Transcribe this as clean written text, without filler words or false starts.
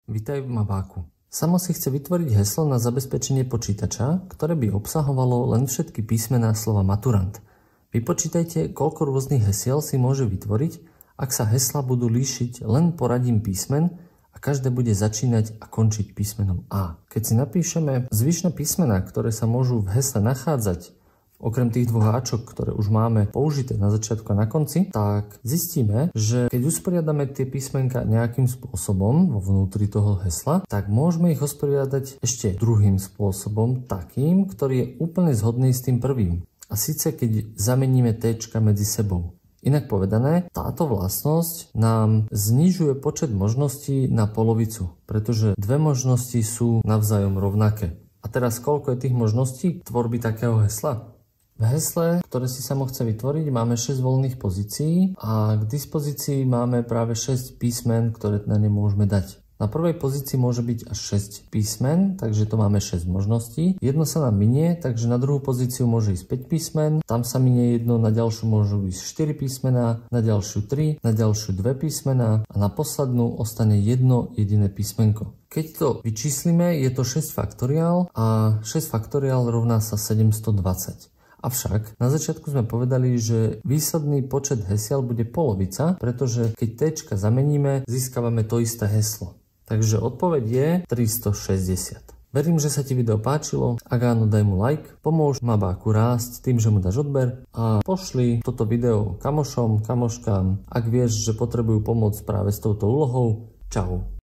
Vitaj v Mabáku. Samo si chce vytvoriť heslo na zabezpečenie počítača, ktoré by obsahovalo len všetky písmená slova maturant. Vypočítajte, koľko rôznych hesiel si môže vytvoriť, ak sa hesla budú líšiť len poradím písmen a každé bude začínať a končiť písmenom A. Keď si napíšeme zvyšné písmená, ktoré sa môžu v hesle nachádzať, okrem tých dvoch áčok, ktoré už máme použité na začiatku a na konci, tak zistíme, že keď usporiadame tie písmenka nejakým spôsobom vo vnútri toho hesla, tak môžeme ich usporiadať ešte druhým spôsobom, takým, ktorý je úplne zhodný s tým prvým. A síce keď zameníme téčka medzi sebou. Inak povedané, táto vlastnosť nám znižuje počet možností na polovicu, pretože dve možnosti sú navzájom rovnaké. A teraz koľko je tých možností tvorby takého hesla? V hesle, ktoré si samo chce vytvoriť, máme 6 voľných pozícií a k dispozícii máme práve 6 písmen, ktoré na ne môžeme dať. Na prvej pozícii môže byť až 6 písmen, takže to máme 6 možností. Jedno sa nám minie, takže na druhú pozíciu môže ísť 5 písmen, tam sa minie jedno, na ďalšiu môžu ísť 4 písmená, na ďalšiu 3, na ďalšiu 2 písmená a na poslednú ostane jedno jediné písmenko. Keď to vyčíslime, je to 6 faktoriál a 6 faktoriál rovná sa 720. Avšak na začiatku sme povedali, že výsledný počet hesiel bude polovica, pretože keď téčka zameníme, získavame to isté heslo. Takže odpoveď je 360. Verím, že sa ti video páčilo. Ak áno, daj mu like, pomôž Mabáku rásť tým, že mu dáš odber a pošli toto video kamošom, kamoškám, ak vieš, že potrebujú pomoc práve s touto úlohou. Čau.